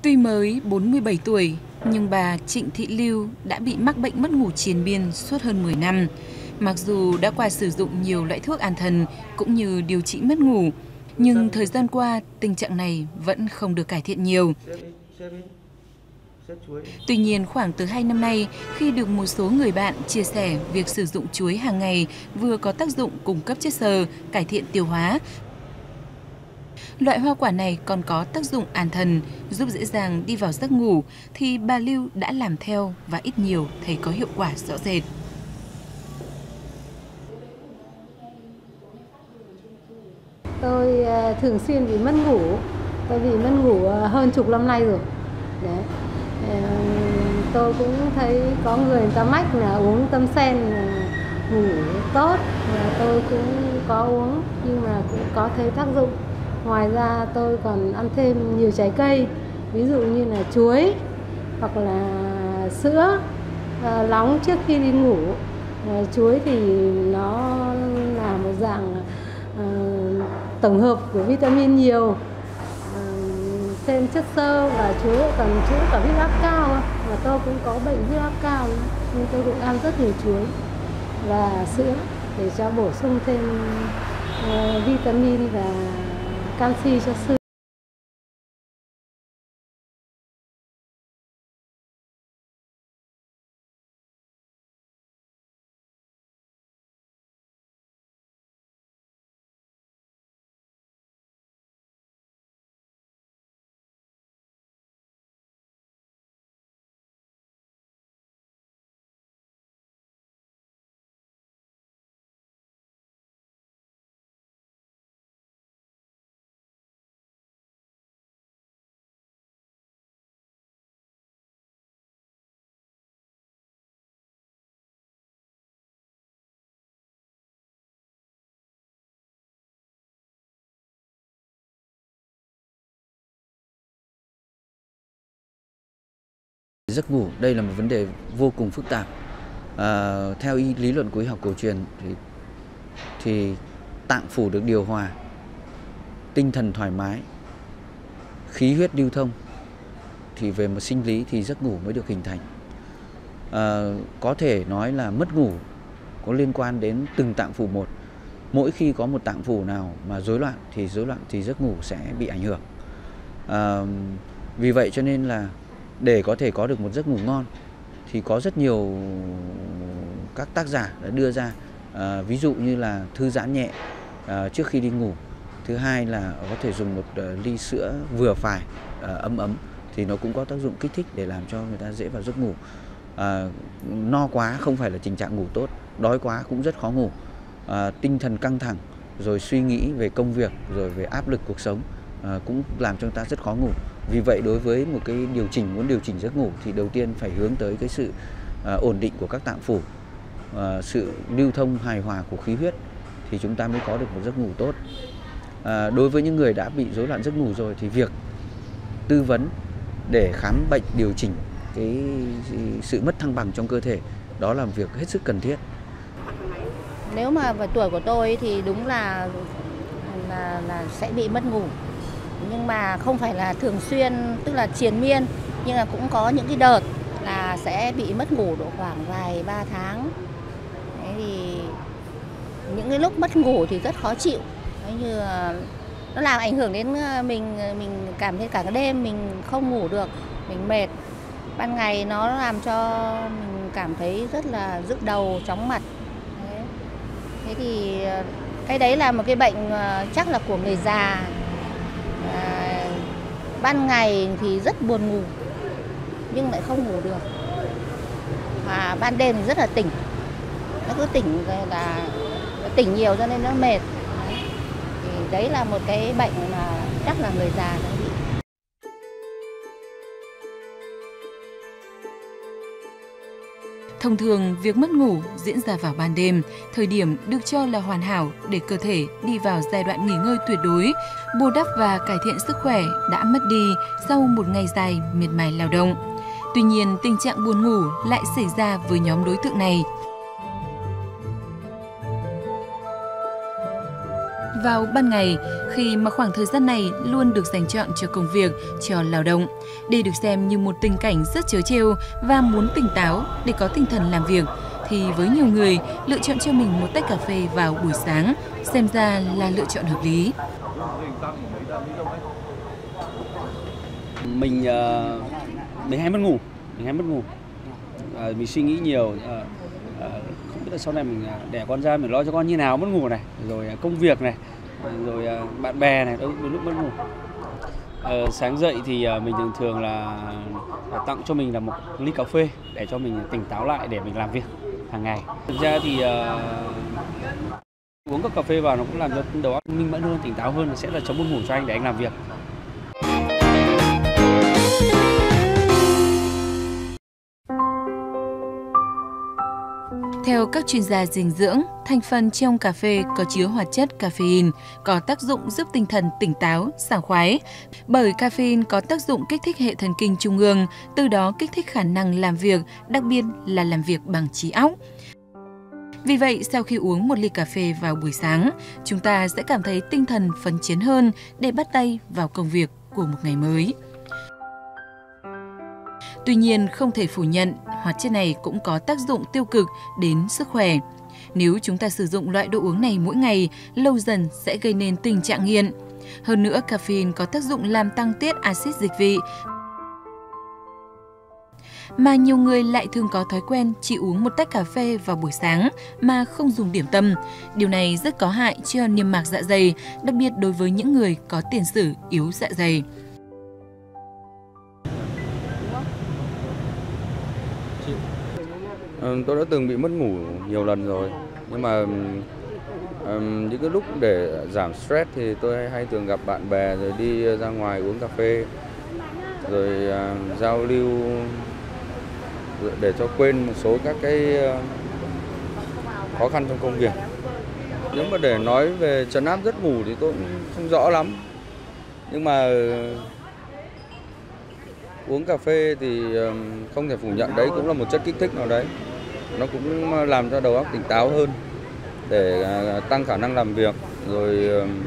Tuy mới 47 tuổi, nhưng bà Trịnh Thị Lưu đã bị mắc bệnh mất ngủ triền miên suốt hơn 10 năm. Mặc dù đã qua sử dụng nhiều loại thuốc an thần cũng như điều trị mất ngủ, nhưng thời gian qua tình trạng này vẫn không được cải thiện nhiều. Tuy nhiên, khoảng từ 2 năm nay, khi được một số người bạn chia sẻ việc sử dụng chuối hàng ngày vừa có tác dụng cung cấp chất xơ, cải thiện tiêu hóa, loại hoa quả này còn có tác dụng an thần, giúp dễ dàng đi vào giấc ngủ, thì bà Lưu đã làm theo và ít nhiều thấy có hiệu quả rõ rệt. Tôi thường xuyên bị mất ngủ, tôi bị mất ngủ hơn chục năm nay rồi. Đấy. Tôi cũng thấy có người ta mách là uống tâm sen ngủ tốt, và tôi cũng có uống nhưng mà cũng có thấy tác dụng. Ngoài ra tôi còn ăn thêm nhiều trái cây, ví dụ như là chuối hoặc là sữa nóng trước khi đi ngủ. Chuối thì nó là một dạng tổng hợp của vitamin nhiều, thêm chất xơ, và chuối còn chữa cả huyết áp cao, và tôi cũng có bệnh huyết áp cao nên tôi cũng ăn rất nhiều chuối và sữa để cho bổ sung thêm vitamin và canxi cho xương. Giấc ngủ đây là một vấn đề vô cùng phức tạp. Theo lý luận của y học cổ truyền thì tạng phủ được điều hòa, tinh thần thoải mái, khí huyết lưu thông, thì về mặt sinh lý thì giấc ngủ mới được hình thành. Có thể nói là mất ngủ có liên quan đến từng tạng phủ một. Mỗi khi có một tạng phủ nào mà rối loạn thì giấc ngủ sẽ bị ảnh hưởng. Vì vậy cho nên là để có thể có được một giấc ngủ ngon thì có rất nhiều các tác giả đã đưa ra, ví dụ như là thư giãn nhẹ trước khi đi ngủ. Thứ hai là có thể dùng một ly sữa vừa phải, ấm ấm, thì nó cũng có tác dụng kích thích để làm cho người ta dễ vào giấc ngủ. No quá không phải là tình trạng ngủ tốt, đói quá cũng rất khó ngủ. Tinh thần căng thẳng, rồi suy nghĩ về công việc, rồi về áp lực cuộc sống cũng làm cho người ta rất khó ngủ. Vì vậy đối với một cái muốn điều chỉnh giấc ngủ thì đầu tiên phải hướng tới cái sự ổn định của các tạng phủ, sự lưu thông hài hòa của khí huyết thì chúng ta mới có được một giấc ngủ tốt. Đối với những người đã bị rối loạn giấc ngủ rồi thì việc tư vấn để khám bệnh, điều chỉnh cái sự mất thăng bằng trong cơ thể, đó là việc hết sức cần thiết. Nếu mà vào tuổi của tôi thì đúng là sẽ bị mất ngủ, nhưng mà không phải là thường xuyên, tức là triền miên, nhưng là cũng có những cái đợt là sẽ bị mất ngủ độ khoảng vài 3 tháng. Thế thì những cái lúc mất ngủ thì rất khó chịu, như nó làm ảnh hưởng đến mình cảm thấy cả cái đêm mình không ngủ được, mình mệt. Ban ngày nó làm cho mình cảm thấy rất là nhức đầu, chóng mặt. Thế thì cái đấy là một cái bệnh chắc là của người già. Ban ngày thì rất buồn ngủ nhưng lại không ngủ được, và ban đêm thì rất là tỉnh, nó cứ tỉnh nhiều cho nên nó mệt. Thì đấy là một cái bệnh mà chắc là người già nó bị. Thông thường, việc mất ngủ diễn ra vào ban đêm, thời điểm được cho là hoàn hảo để cơ thể đi vào giai đoạn nghỉ ngơi tuyệt đối, bù đắp và cải thiện sức khỏe đã mất đi sau một ngày dài miệt mài lao động. Tuy nhiên, tình trạng buồn ngủ lại xảy ra với nhóm đối tượng này. Vào ban ngày, khi mà khoảng thời gian này luôn được dành chọn cho công việc, cho lao động, đây được xem như một tình cảnh rất trớ trêu và muốn tỉnh táo để có tinh thần làm việc, thì với nhiều người, lựa chọn cho mình một tách cà phê vào buổi sáng xem ra là lựa chọn hợp lý. Mình hay mất ngủ, mình suy nghĩ nhiều, không biết là sau này mình đẻ con ra mình lo cho con như nào, mất ngủ này, rồi công việc này, rồi bạn bè này, đôi lúc mất ngủ. Sáng dậy thì mình thường là tặng cho mình là một ly cà phê để cho mình tỉnh táo lại để mình làm việc hàng ngày. Thực ra thì uống cốc cà phê vào nó cũng làm cho đầu óc minh mẫn hơn, tỉnh táo hơn, sẽ là chống buồn ngủ cho anh để anh làm việc. Theo các chuyên gia dinh dưỡng, thành phần trong cà phê có chứa hoạt chất caffeine, có tác dụng giúp tinh thần tỉnh táo, sảng khoái. Bởi caffeine có tác dụng kích thích hệ thần kinh trung ương, từ đó kích thích khả năng làm việc, đặc biệt là làm việc bằng trí óc. Vì vậy, sau khi uống một ly cà phê vào buổi sáng, chúng ta sẽ cảm thấy tinh thần phấn chấn hơn để bắt tay vào công việc của một ngày mới. Tuy nhiên, không thể phủ nhận, hoạt chất này cũng có tác dụng tiêu cực đến sức khỏe. Nếu chúng ta sử dụng loại đồ uống này mỗi ngày, lâu dần sẽ gây nên tình trạng nghiện. Hơn nữa, caffeine có tác dụng làm tăng tiết axit dịch vị, mà nhiều người lại thường có thói quen chỉ uống một tách cà phê vào buổi sáng mà không dùng điểm tâm. Điều này rất có hại cho niêm mạc dạ dày, đặc biệt đối với những người có tiền sử yếu dạ dày. Tôi đã từng bị mất ngủ nhiều lần rồi, nhưng mà những cái lúc để giảm stress thì tôi hay thường gặp bạn bè rồi đi ra ngoài uống cà phê, rồi giao lưu để cho quên một số các cái khó khăn trong công việc. Nếu mà để nói về trấn áp giấc ngủ thì tôi cũng không rõ lắm, nhưng mà uống cà phê thì không thể phủ nhận đấy cũng là một chất kích thích nào đấy. Nó cũng làm cho đầu óc tỉnh táo hơn để tăng khả năng làm việc, rồi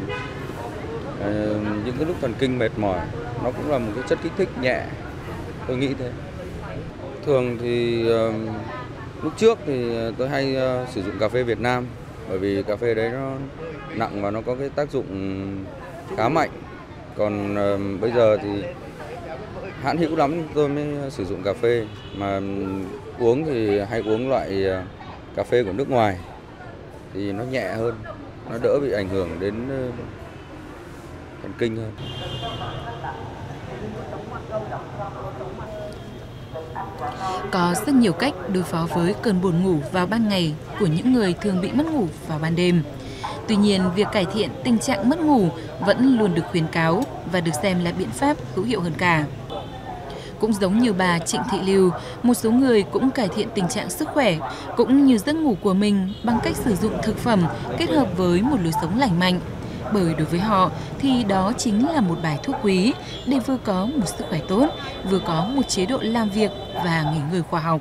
những cái lúc thần kinh mệt mỏi nó cũng là một cái chất kích thích nhẹ, tôi nghĩ thế. Thường thì lúc trước thì tôi hay sử dụng cà phê Việt Nam, bởi vì cà phê đấy nó nặng và nó có cái tác dụng khá mạnh. Còn bây giờ thì hãn hữu lắm tôi mới sử dụng cà phê, mà uống thì hay uống loại cà phê của nước ngoài thì nó nhẹ hơn, nó đỡ bị ảnh hưởng đến thần kinh hơn. Có rất nhiều cách đối phó với cơn buồn ngủ vào ban ngày của những người thường bị mất ngủ vào ban đêm. Tuy nhiên, việc cải thiện tình trạng mất ngủ vẫn luôn được khuyến cáo và được xem là biện pháp hữu hiệu hơn cả. Cũng giống như bà Trịnh Thị Lưu, một số người cũng cải thiện tình trạng sức khỏe cũng như giấc ngủ của mình bằng cách sử dụng thực phẩm kết hợp với một lối sống lành mạnh. Bởi đối với họ thì đó chính là một bài thuốc quý để vừa có một sức khỏe tốt, vừa có một chế độ làm việc và nghỉ ngơi khoa học.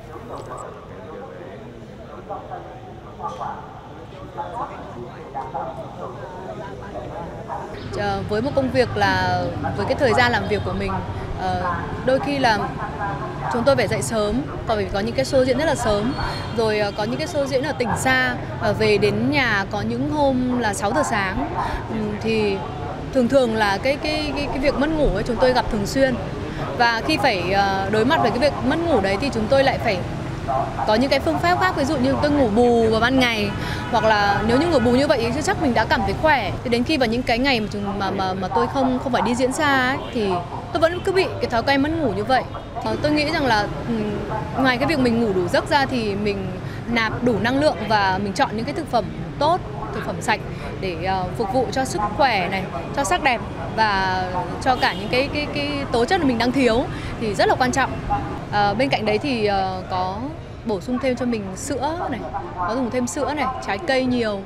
Với một công việc là với cái thời gian làm việc của mình, đôi khi là chúng tôi phải dậy sớm, còn phải có những cái show diễn rất là sớm, rồi có những cái show diễn ở tỉnh xa, về đến nhà có những hôm là 6 giờ sáng, thì thường là cái việc mất ngủ ấy chúng tôi gặp thường xuyên, và khi phải đối mặt với cái việc mất ngủ đấy thì chúng tôi lại phải có những cái phương pháp khác, ví dụ như tôi ngủ bù vào ban ngày, hoặc là nếu như ngủ bù như vậy thì chắc mình đã cảm thấy khỏe. Thì đến khi vào những cái ngày mà tôi không phải đi diễn xa ấy, thì tôi vẫn cứ bị cái thói quen mất ngủ như vậy. Tôi nghĩ rằng là ngoài cái việc mình ngủ đủ giấc ra thì mình nạp đủ năng lượng và mình chọn những cái thực phẩm tốt, thực phẩm sạch để phục vụ cho sức khỏe này, cho sắc đẹp và cho cả những cái tố chất mà mình đang thiếu thì rất là quan trọng. Bên cạnh đấy thì có bổ sung thêm cho mình sữa này, có dùng thêm sữa này, trái cây nhiều.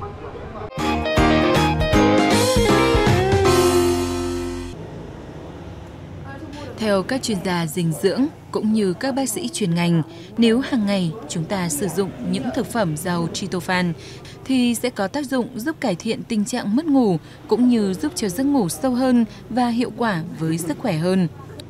Theo các chuyên gia dinh dưỡng cũng như các bác sĩ chuyên ngành, nếu hàng ngày chúng ta sử dụng những thực phẩm giàu tryptophan thì sẽ có tác dụng giúp cải thiện tình trạng mất ngủ cũng như giúp cho giấc ngủ sâu hơn và hiệu quả với sức khỏe hơn.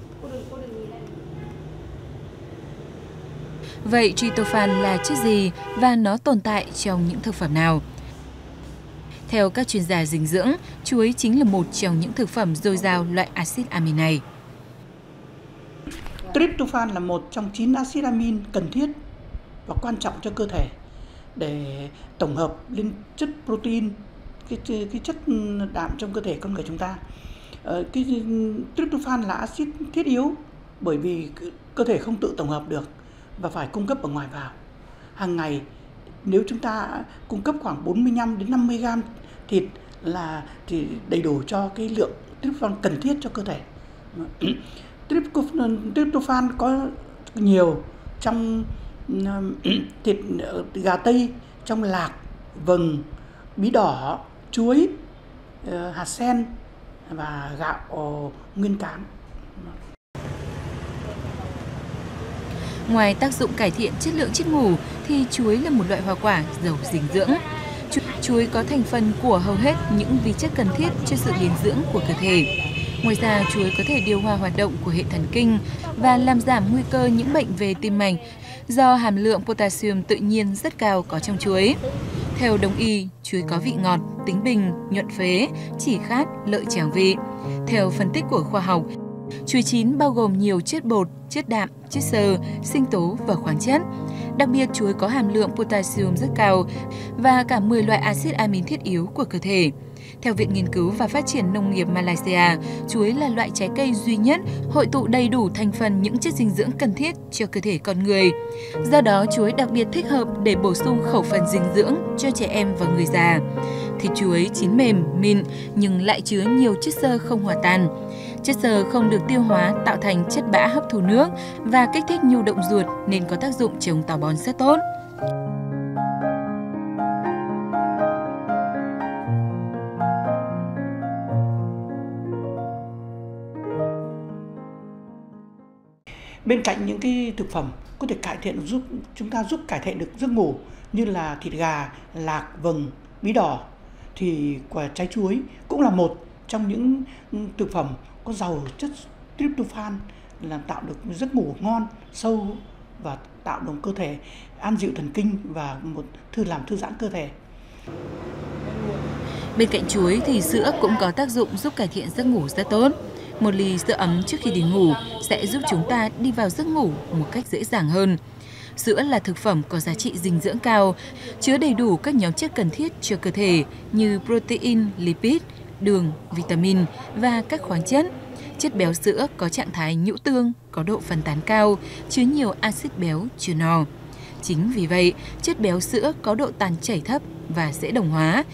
Vậy tryptophan là chất gì và nó tồn tại trong những thực phẩm nào? Theo các chuyên gia dinh dưỡng, chuối chính là một trong những thực phẩm dồi dào loại axit amin này. Tryptophan là một trong 9 axit amin cần thiết và quan trọng cho cơ thể để tổng hợp lên chất protein, cái chất đạm trong cơ thể con người chúng ta. Cái tryptophan là axit thiết yếu bởi vì cơ thể không tự tổng hợp được và phải cung cấp ở ngoài vào. Hàng ngày nếu chúng ta cung cấp khoảng 45 đến 50 gram thịt thì đầy đủ cho cái lượng tryptophan cần thiết cho cơ thể. Tryptophan có nhiều trong thịt gà tây, trong lạc, vừng, bí đỏ, chuối, hạt sen và gạo nguyên cám. Ngoài tác dụng cải thiện chất lượng giấc ngủ thì chuối là một loại hoa quả giàu dinh dưỡng. Chuối có thành phần của hầu hết những vi chất cần thiết cho sự biến dưỡng của cơ thể. Ngoài ra, chuối có thể điều hòa hoạt động của hệ thần kinh và làm giảm nguy cơ những bệnh về tim mạch do hàm lượng potassium tự nhiên rất cao có trong chuối. Theo Đông y, chuối có vị ngọt, tính bình, nhuận phế, chỉ khát, lợi tràng vị. Theo phân tích của khoa học, chuối chín bao gồm nhiều chất bột, chất đạm, chất xơ, sinh tố và khoáng chất. Đặc biệt, chuối có hàm lượng potassium rất cao và cả 10 loại axit amin thiết yếu của cơ thể. Theo Viện Nghiên cứu và Phát triển Nông nghiệp Malaysia, chuối là loại trái cây duy nhất hội tụ đầy đủ thành phần những chất dinh dưỡng cần thiết cho cơ thể con người. Do đó, chuối đặc biệt thích hợp để bổ sung khẩu phần dinh dưỡng cho trẻ em và người già. Thịt chuối chín mềm, mịn nhưng lại chứa nhiều chất xơ không hòa tan. Chất xơ không được tiêu hóa tạo thành chất bã hấp thụ nước và kích thích nhu động ruột nên có tác dụng chống táo bón rất tốt. Bên cạnh những cái thực phẩm có thể giúp chúng ta cải thiện được giấc ngủ như là thịt gà, lạc, vừng, bí đỏ thì quả trái chuối cũng là một trong những thực phẩm có giàu chất tryptophan làm tạo được giấc ngủ ngon, sâu và tạo động cơ thể an dịu thần kinh và một làm thư giãn cơ thể. Bên cạnh chuối thì sữa cũng có tác dụng giúp cải thiện giấc ngủ rất tốt. Một ly sữa ấm trước khi đi ngủ sẽ giúp chúng ta đi vào giấc ngủ một cách dễ dàng hơn. Sữa là thực phẩm có giá trị dinh dưỡng cao, chứa đầy đủ các nhóm chất cần thiết cho cơ thể như protein, lipid, đường, vitamin và các khoáng chất. Chất béo sữa có trạng thái nhũ tương, có độ phân tán cao, chứa nhiều axit béo chưa no. Chính vì vậy, chất béo sữa có độ tan chảy thấp và dễ đồng hóa.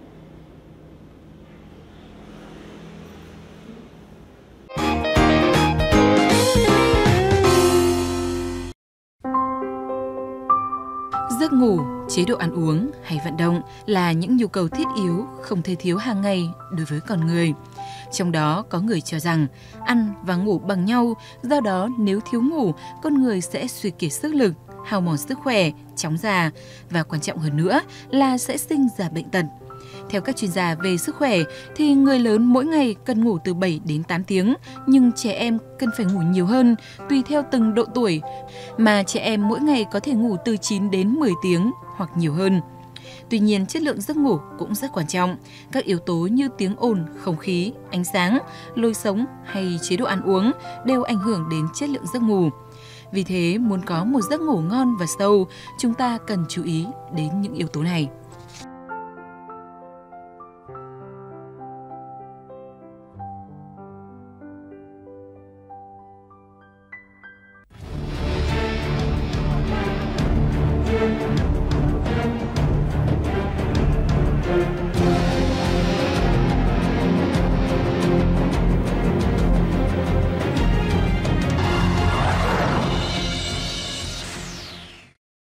Giấc ngủ, chế độ ăn uống hay vận động là những nhu cầu thiết yếu không thể thiếu hàng ngày đối với con người. Trong đó có người cho rằng ăn và ngủ bằng nhau, do đó nếu thiếu ngủ, con người sẽ suy kiệt sức lực, hao mòn sức khỏe, chóng già và quan trọng hơn nữa là sẽ sinh ra bệnh tật. Theo các chuyên gia về sức khỏe thì người lớn mỗi ngày cần ngủ từ 7 đến 8 tiếng, nhưng trẻ em cần phải ngủ nhiều hơn tùy theo từng độ tuổi, mà trẻ em mỗi ngày có thể ngủ từ 9 đến 10 tiếng hoặc nhiều hơn. Tuy nhiên, chất lượng giấc ngủ cũng rất quan trọng. Các yếu tố như tiếng ồn, không khí, ánh sáng, lối sống hay chế độ ăn uống đều ảnh hưởng đến chất lượng giấc ngủ. Vì thế, muốn có một giấc ngủ ngon và sâu, chúng ta cần chú ý đến những yếu tố này.